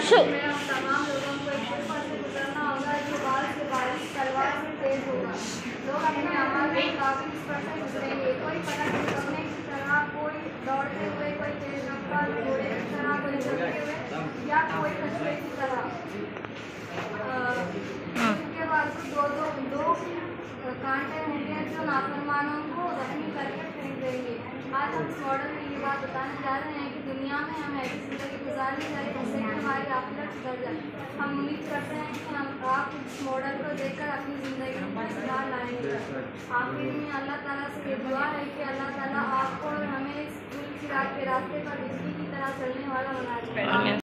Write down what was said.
में हम तमाम लोगों को एक सफर से गुजरना होगा जो बाल से बारिश तलवार से तेज होगा। लोग अपने अमाल के मुताबिक इस पर से गुजरेंगे। कोई पलक झपकने की तरह, कोई दौड़ते हुए, कोई तेज रफ्तार घोड़े की तरह, कोई चलते हुए या कोई कछुए की तरह। उसके बाद दो कांटे होंगे जो नाफरमानों को जख्मी करके फेंक देंगे। आज हम इस मॉडल में ये बात बताने जा रहे हैं कि दुनिया में हमें ऐसी ज़िंदगी गुजारनी चाहिए जिससे कि हमारी आखिरत सुधर जाए। हम उम्मीद करते हैं कि हम आप इस मॉडल को देखकर अपनी ज़िंदगी में सुधार लाएंगे। आखिर में अल्लाह ताला से ये दुआ है कि अल्लाह ताला आपको और हमें इस के रास्ते पर बिजली की तरह चलने वाला बना दें।